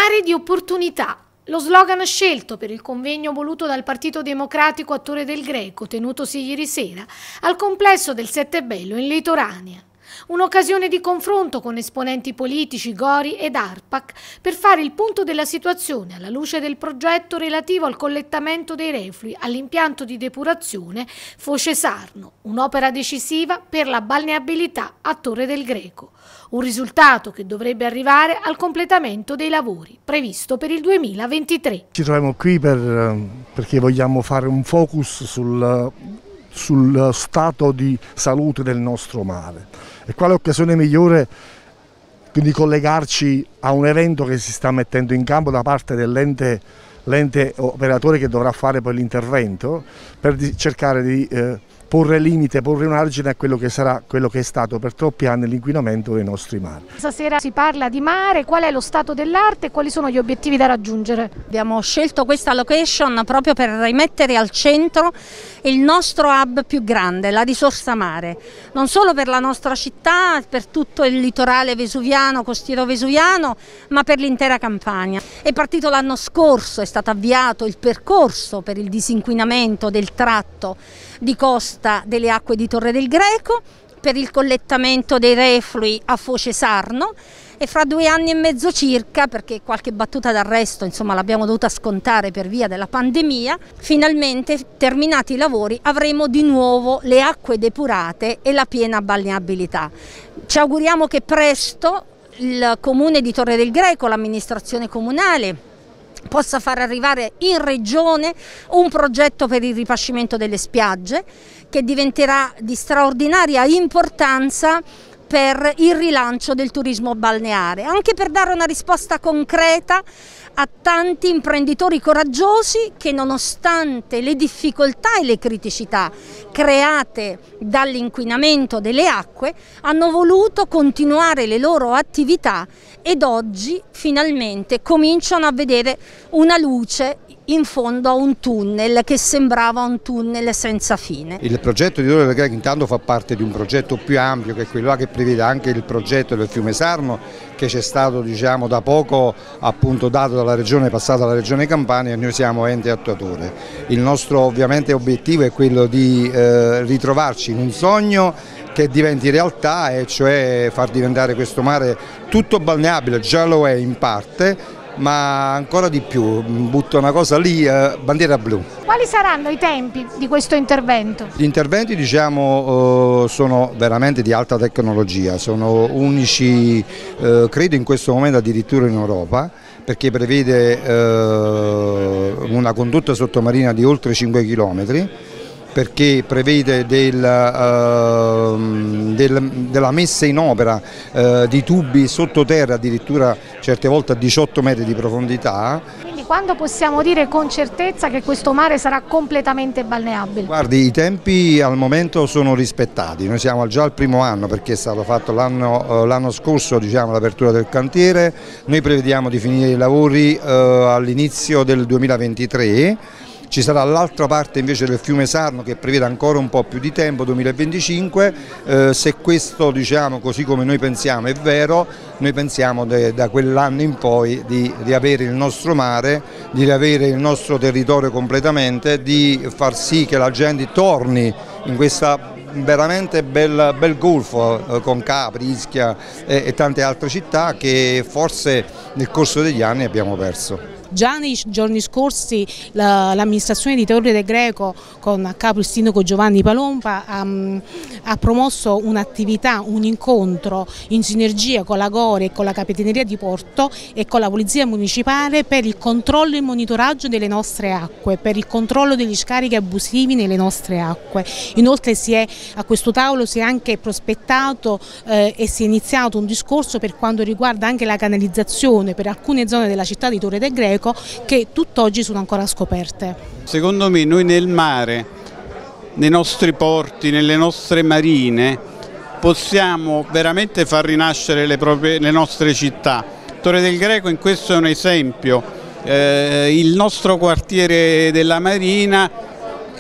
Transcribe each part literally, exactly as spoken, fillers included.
Mare di opportunità. Lo slogan scelto per il convegno voluto dal Partito Democratico a Torre del Greco, tenutosi ieri sera, al complesso del Settebello in Litoranea. Un'occasione di confronto con esponenti politici, Gori ed Arpac per fare il punto della situazione alla luce del progetto relativo al collettamento dei reflui all'impianto di depurazione Foce Sarno, un'opera decisiva per la balneabilità a Torre del Greco. Un risultato che dovrebbe arrivare al completamento dei lavori, previsto per il duemilaventitré. Ci troviamo qui per, perché vogliamo fare un focus sul, sul stato di salute del nostro mare. E quale occasione migliore di collegarci a un evento che si sta mettendo in campo da parte dell'ente l'ente operatore che dovrà fare poi l'intervento per di, cercare di eh, porre limite, porre un argine a quello che sarà, quello che è stato per troppi anni l'inquinamento dei nostri mari. Stasera si parla di mare, qual è lo stato dell'arte e quali sono gli obiettivi da raggiungere? Abbiamo scelto questa location proprio per rimettere al centro il nostro hub più grande, la risorsa mare, non solo per la nostra città, per tutto il litorale vesuviano, costiero vesuviano, ma per l'intera Campania. È partito l'anno scorso, è stato avviato il percorso per il disinquinamento del tratto di costa delle acque di Torre del Greco, per il collettamento dei reflui a Foce Sarno e fra due anni e mezzo circa, perché qualche battuta d'arresto insomma l'abbiamo dovuta scontare per via della pandemia, finalmente terminati i lavori avremo di nuovo le acque depurate e la piena balneabilità. Ci auguriamo che presto il comune di Torre del Greco, l'amministrazione comunale, possa far arrivare in regione un progetto per il ripascimento delle spiagge che diventerà di straordinaria importanza per il rilancio del turismo balneare, anche per dare una risposta concreta a tanti imprenditori coraggiosi che nonostante le difficoltà e le criticità create dall'inquinamento delle acque hanno voluto continuare le loro attività ed oggi finalmente cominciano a vedere una luce in fondo a un tunnel che sembrava un tunnel senza fine. Il progetto di Torre del Greco intanto fa parte di un progetto più ampio che è quello là che prevede anche il progetto del fiume Sarno che c'è stato diciamo da poco appunto dato dalla regione passata alla regione Campania e noi siamo ente attuatore. Il nostro ovviamente obiettivo è quello di eh, ritrovarci in un sogno che diventi realtà e cioè far diventare questo mare tutto balneabile, già lo è in parte, ma ancora di più, butto una cosa lì, eh, bandiera blu. Quali saranno i tempi di questo intervento? Gli interventi diciamo, eh, sono veramente di alta tecnologia, sono unici, eh, credo in questo momento addirittura in Europa, perché prevede eh, una condotta sottomarina di oltre cinque chilometri, perché prevede del, uh, del, della messa in opera uh, di tubi sottoterra addirittura certe volte a diciotto metri di profondità. Quindi quando possiamo dire con certezza che questo mare sarà completamente balneabile? Guardi, i tempi al momento sono rispettati, noi siamo già al primo anno perché è stato fatto l'anno uh, l'anno scorso diciamo, l'apertura del cantiere, noi prevediamo di finire i lavori uh, all'inizio del duemilaventitré. Ci sarà l'altra parte invece del fiume Sarno che prevede ancora un po' più di tempo, duemilaventicinque, eh, se questo diciamo così come noi pensiamo è vero, noi pensiamo de, da quell'anno in poi di riavere il nostro mare, di riavere il nostro territorio completamente, di far sì che la gente torni in questa veramente bel, bel golfo eh, con Capri, Ischia e, e tante altre città che forse nel corso degli anni abbiamo perso. Già nei giorni scorsi l'amministrazione di Torre del Greco con a capo il sindaco Giovanni Palompa ha, ha promosso un'attività, un incontro in sinergia con la Gori e con la Capitaneria di Porto e con la Polizia Municipale per il controllo e il monitoraggio delle nostre acque, per il controllo degli scarichi abusivi nelle nostre acque. Inoltre si è, a questo tavolo si è anche prospettato eh, e si è iniziato un discorso per quanto riguarda anche la canalizzazione per alcune zone della città di Torre del Greco che tutt'oggi sono ancora scoperte. Secondo me noi nel mare, nei nostri porti, nelle nostre marine possiamo veramente far rinascere le, proprie, le nostre città. Torre del Greco in questo è un esempio, eh, il nostro quartiere della Marina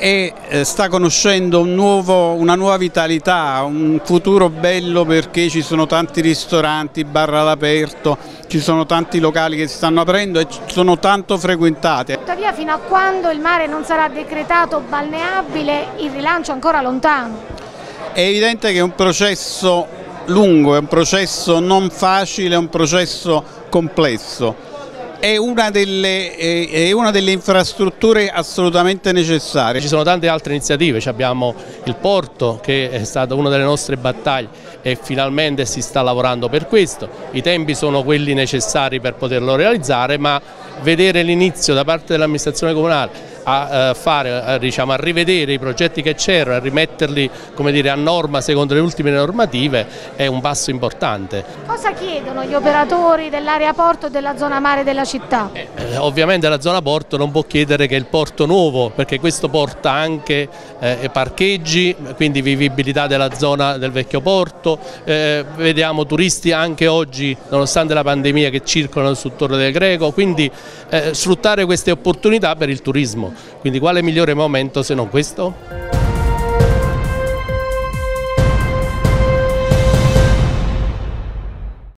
e eh, sta conoscendo un nuovo, una nuova vitalità, un futuro bello, perché ci sono tanti ristoranti, bar all'aperto, ci sono tanti locali che si stanno aprendo e sono tanto frequentati. Tuttavia, fino a quando il mare non sarà decretato balneabile, il rilancio è ancora lontano. È evidente che è un processo lungo, è un processo non facile, è un processo complesso. È una, delle, è una delle infrastrutture assolutamente necessarie. Ci sono tante altre iniziative, abbiamo il porto che è stata una delle nostre battaglie e finalmente si sta lavorando per questo. I tempi sono quelli necessari per poterlo realizzare, ma vedere l'inizio da parte dell'amministrazione comunale a fare, a, diciamo, a rivedere i progetti che c'erano, a rimetterli, come dire, a norma secondo le ultime normative è un passo importante. Cosa chiedono gli operatori dell'area porto e della zona mare della città? Eh, ovviamente la zona porto non può chiedere che il porto nuovo, perché questo porta anche eh, parcheggi, quindi vivibilità della zona del vecchio porto, eh, vediamo turisti anche oggi, nonostante la pandemia, che circolano sul Torre del Greco, quindi eh, sfruttare queste opportunità per il turismo. Quindi quale migliore momento se non questo?